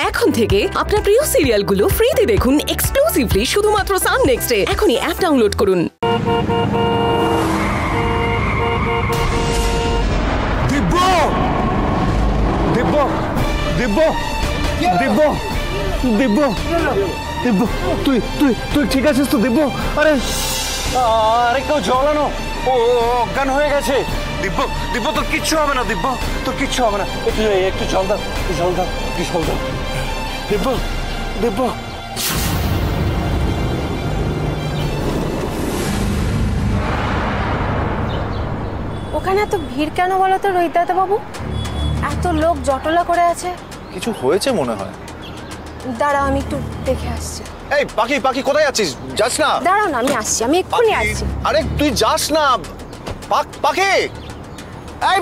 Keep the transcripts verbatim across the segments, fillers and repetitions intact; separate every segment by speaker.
Speaker 1: এখন থেকে আপনার প্রিয় সিরিয়ালগুলো ফ্রিতে দেখুন এক্সক্লুসিভলি শুধুমাত্র সান নেক্সটে। এখনই অ্যাপ ডাউনলোড করুন।
Speaker 2: দিব্য দিব্য দিব্য দিব্য দিব্য দিব্য তুই তুই তুই ঠিক আছিস তো দিব্য? আরে আরে কেউ জল আনো, ও অজ্ঞান হয়ে গেছে। দিব্য দিব্য তোর কিচ্ছু হবে না, দিব্য তোর কিচ্ছু হবে না। একটু একটু জল দাও, একটু জল দাও, একটু জল দাও। দিব্য দিব্য
Speaker 3: ওখানে এত ভিড় কেন বলো তো রোহিতদা বাবু? এত লোক জটলা করে আছে।
Speaker 4: কিছু হয়েছে মনে হয়।
Speaker 3: দাঁড়াও আমি একটু দেখে আসছি।
Speaker 4: এই পাখি পাখি কোথায় যাচ্ছিস? যাস না।
Speaker 3: দাঁড়াও না আমি আসছি, আমি এক্ষুনি আসছি।
Speaker 4: আরে তুই যাস না পাখি। এই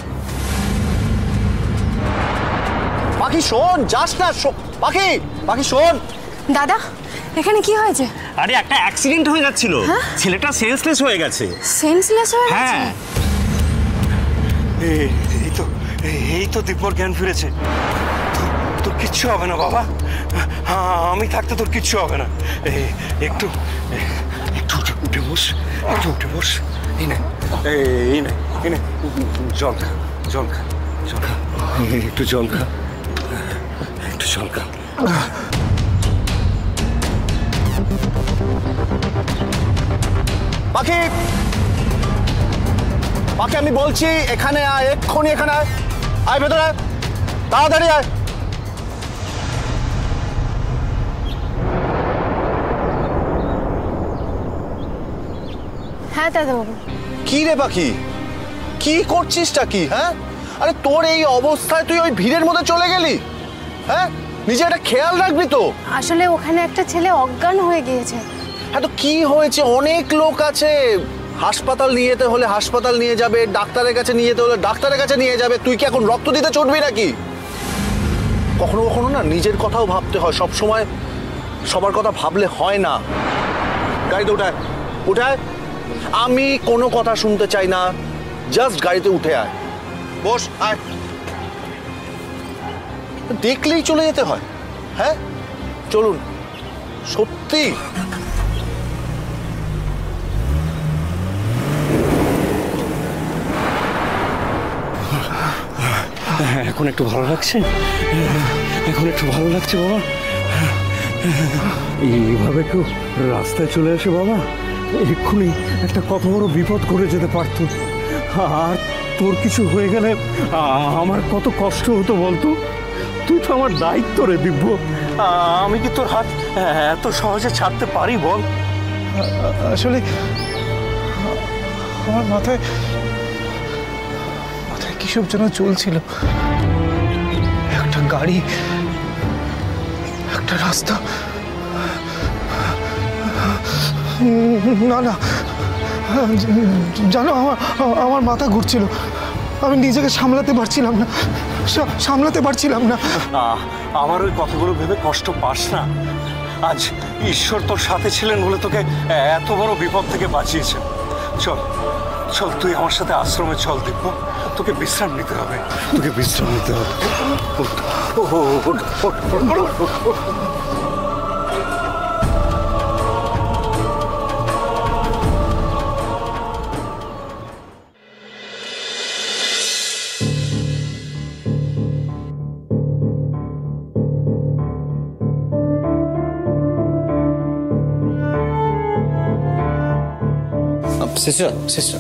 Speaker 4: পাখি শোন, যাস না পাখি। পাখি শোন।
Speaker 3: দাদা এখানে কি হয়েছে?
Speaker 2: আরে একটা অ্যাক্সিডেন্ট হয়ে যাচ্ছিল, ছেলেটা সেন্সলেস হয়ে গেছে।
Speaker 3: সেন্সলেস হয়ে গেছে?
Speaker 2: হ্যাঁ এই তো এই তো দিব্যর জ্ঞান ফিরেছে। তোর কিচ্ছু হবে না বাবা, আমি থাকতে তোর কিচ্ছু হবে না। একটু একটু উঠে বস, একটু উঠে বস। এই না এই না এই না জল খা, জল খা, জল খা, একটু জল খা, একটু জল খা।
Speaker 4: পাখি পাখি আমি বলছি এখানে আয়, এক্ষুনি এখানে আয়, আয় ভেতরে আয়, তাড়াতাড়ি আয়।
Speaker 3: হ্যাঁ দাদাবাবু।
Speaker 4: কি রে পাখি, কি করছিসটা কি? হ্যাঁ আরে তোর এই অবস্থায় তুই ওই ভিড়ের মধ্যে চলে গেলি? হ্যাঁ নিজে একটা খেয়াল রাখবি তো।
Speaker 3: আসলে ওখানে একটা ছেলে অজ্ঞান হয়ে গিয়েছে।
Speaker 4: হ্যাঁ তো কি হয়েছে? অনেক লোক আছে, হাসপাতাল নিয়ে যেতে হলে হাসপাতাল নিয়ে যাবে, ডাক্তারের কাছে নিয়ে যেতে হলে ডাক্তারের কাছে নিয়ে যাবে। তুই কি এখন রক্ত দিতে চড়বি নাকি? কখনো কখনো না নিজের কথাও ভাবতে হয়, সব সময় সবার কথা ভাবলে হয় না। গাড়িতে উঠায় উঠায়, আমি কোনো কথা শুনতে চাই না, জাস্ট গাড়িতে উঠে আয়, বস আয়। দেখলেই চলে যেতে হয়? হ্যাঁ চলুন। সত্যি
Speaker 2: এখন একটু ভালো লাগছে, এখন একটু ভালো লাগছে বাবা। এইভাবে কেউ রাস্তায় চলে আসে বাবা, এক্ষুনি একটা কত বড় বিপদ করে যেতে পারতো। আর তোর কিছু হয়ে গেলে আমার কত কষ্ট হতো বলতো। তুই তো আমার দায়িত্ব রে দিব্য, আমি কি তোর হাত এত সহজে ছাড়তে পারি বল?
Speaker 5: আসলে আমার মাথায় মাথায় কিসব যেন চলছিল। একটা গাড়ি, একটা রাস্তা, না না জানো আমার আমার মাথা ঘুরছিল, আমি নিজেকে সামলাতে পারছিলাম না, সামলাতে পারছিলাম না।
Speaker 2: আমার ওই কথাগুলো ভেবে কষ্ট পাস না। আজ ঈশ্বর তোর সাথে ছিলেন বলে তোকে এত বড় বিপদ থেকে বাঁচিয়েছে। চল চল তুই আমার সাথে আশ্রমে চল দিব্য, তোকে বিশ্রাম নিতে হবে, তোকে বিশ্রাম নিতে হবে।
Speaker 4: Sister, sister,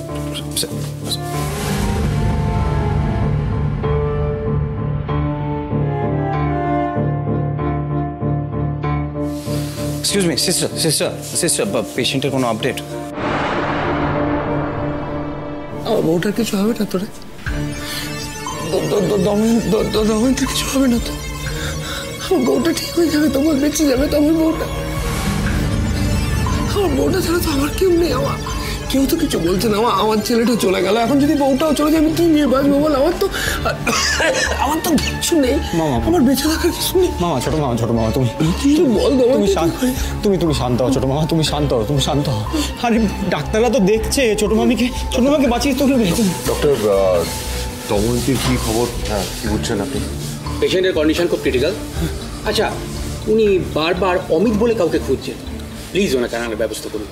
Speaker 4: excuse me, sister, sister, sister, পেশেন্টের কোনো আপডেট?
Speaker 5: আমার বউটার কিছু হবে না তোরে? দমনের কিছু হবে না তো? আমার বউটা ঠিক হয়ে যাবে, তোমার বেঁচে যাবে তো আমার বউটা। আমার বউটা ছাড়া তো আমার কেউ নেই, আমার কেউ তো কিছু বলছে না। আমার ছেলেটা চলে গেল, এখন যদি বউটাও চলে যায় আমি কি নিয়ে বাঁচবো বল? আমার তো আমার তো কিচ্ছু নেই, আমার বেঁচে থাকার কিছু নেই।
Speaker 6: মামা, ছোট মামা, ছোট মামা, তুমি
Speaker 5: বল
Speaker 6: তুমি তুমি তুমি শান্ত হও ছোট মামা, তুমি শান্ত হও, তুমি শান্ত হও। আরে ডাক্তাররা তো দেখছে ছোট মামিকে, ছোট মামাকে বাঁচিয়ে তুলবে।
Speaker 7: ডক্টর দময়ন্তীর কি খবর? হ্যাঁ কি বুঝছেন আপনি?
Speaker 8: পেশেন্টের কন্ডিশন খুব ক্রিটিক্যাল,
Speaker 7: আচ্ছা, উনি বারবার অমিত বলে কাউকে খুঁজছেন, প্লিজ ওনাকে আনার ব্যবস্থা করুন।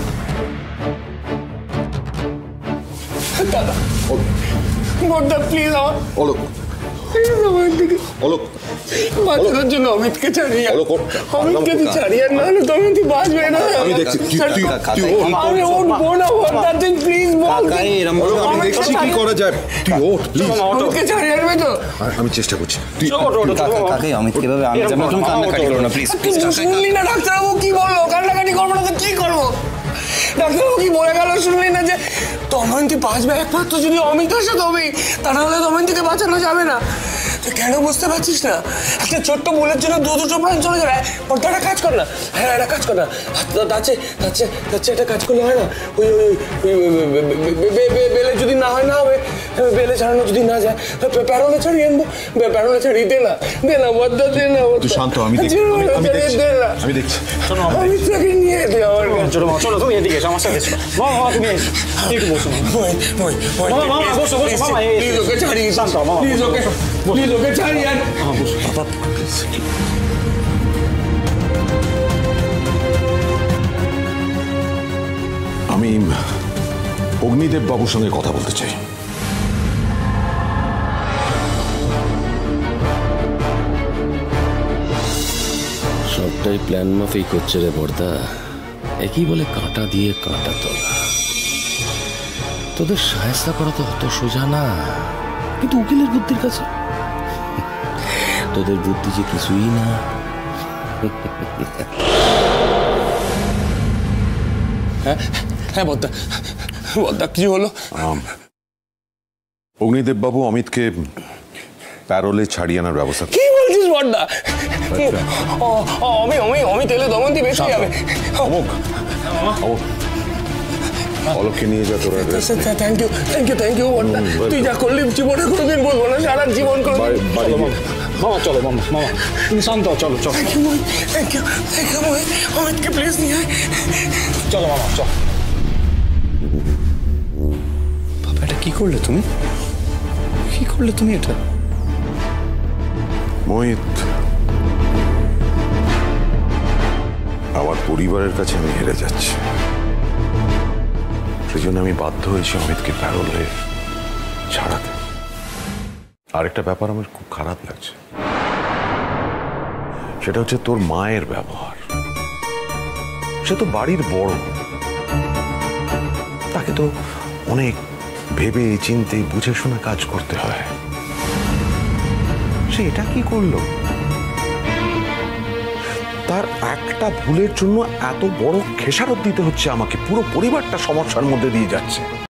Speaker 5: দাদা বড়দা প্লিজ আমার
Speaker 4: অলোক
Speaker 5: প্লিজ আমার দিকে
Speaker 4: অলোক
Speaker 5: বাঁচানোর জন্য অমিতকে ছাড়িয়ে
Speaker 4: অলোক, ওঠ।
Speaker 5: অমিতকে তুই ছাড়িয়ে না হলে তো অমিত বাঁচবে না।
Speaker 4: আমি দেখছি তুই তুই তুই ওঠ।
Speaker 5: আরে উঠবো না বড়দা, তুই প্লিজ বল।
Speaker 4: অলোক, আমি দেখছি কি করা যায়, তুই ওঠ প্লিজ।
Speaker 5: অমিতকে ছাড়িয়ে আনবে তো?
Speaker 4: আমি চেষ্টা করছি, তুই
Speaker 6: কাকাই অমিত কিভাবে আমি যাবো, তুমি কান্নাকাটি করো না প্লিজ।
Speaker 5: তুই শুনলি না ডাক্তারবাবু কি বললো? কান্নাকাটি করবো না তো কি করবো? ডাক্তারবাবু কি বলে গেল শুনলি না যে দময়ন্তী বাঁচবে একমাত্র যদি অমিত আসে তবেই, তা না হলে দময়ন্তীকে বাঁচানো যাবে না। তুই কেন বুঝতে পারছিস না? একটা ছোট্ট ভুলের জন্য দু দুটো প্রাণ চলে যাবে। ওটা একটা কাজ কর না, হ্যাঁ একটা কাজ কর না, তাচ্ছে তাচ্ছে তাচ্ছে একটা কাজ করলে হয় না, ওই ওই বেলে যদি না হয় না হবে, বেলে ছাড়ানো যদি না যায় প্যারোলে ছাড়িয়ে আনবো, প্যারোলে ছাড়িয়ে দে না, দে না বদ্দা, দে না।
Speaker 4: তুই শান্ত, আমি দেখছি আমি দেখছি আমি দেখছি
Speaker 5: আমি তোকে নিয়ে দে আমার
Speaker 6: চলো মা, চলো তুমি এদিকে এসো আমার সাথে এসো। মামা মামা তুমি এসো, একটু বসো মামা। মামা মামা বসো বসো মামা, এই
Speaker 5: প্লিজ ওকে ছাড়িয়ে
Speaker 6: শান্ত মামা,
Speaker 5: প্লিজ ওকে প্লিজ ওকে ছাড়িয়ে আন।
Speaker 6: মামা বসো।
Speaker 8: আমি অগ্নিদেব বাবুর সঙ্গে কথা বলতে চাই।
Speaker 9: সবটাই প্ল্যান মাফিক হচ্ছে রে বর্দা, একই বলে কাঁটা দিয়ে কাঁটা তোলা। তোদের সাহায্য করা তো অত সোজা না, কিন্তু উকিলের বুদ্ধির কাছে তোদের বুদ্ধি যে কিছুই না।
Speaker 5: হ্যাঁ হ্যাঁ বদ্দা, বদ্দা কি হলো?
Speaker 8: অগ্নিদেব বাবু অমিতকে প্যারোলে ছাড়িয়ে আনার ব্যবস্থা।
Speaker 5: কি বলছিস বদ্দা? আমি আমি আমি তেলে দমন্তি বেশ হয়ে যাবে।
Speaker 8: অমুক অমুক অলোককে নিয়ে যা তোরা।
Speaker 5: Thank you thank you thank you বদ্দা, তুই যা করলি জীবনে কোনোদিন বলবো না, সারা জীবন করে।
Speaker 6: মামা চলো মামা, মামা তুমি শান্ত হও, চলো চলো।
Speaker 5: Thank you thank you thank you অমিতকে প্লিজ নিয়ে আয়।
Speaker 6: চলো মামা চল। বাবা এটা কি করলে তুমি, কি করলে তুমি এটা?
Speaker 8: মোহিত, আমার পরিবারের কাছে আমি হেরে যাচ্ছি, সেই জন্য আমি বাধ্য হয়েছি অমিতকে প্যারোলে ছাড়াতে। আরেকটা ব্যাপার আমার খুব খারাপ লাগছে, সেটা হচ্ছে তোর মায়ের ব্যবহার। সে তো বাড়ির বড়, তাকে তো অনেক ভেবে চিন্তে বুঝে শুনে কাজ করতে হয়। সে এটা কি করলো? তার একটা ভুলের জন্য এত বড় খেসারত দিতে হচ্ছে আমাকে, পুরো পরিবারটা সমস্যার মধ্যে দিয়ে যাচ্ছে।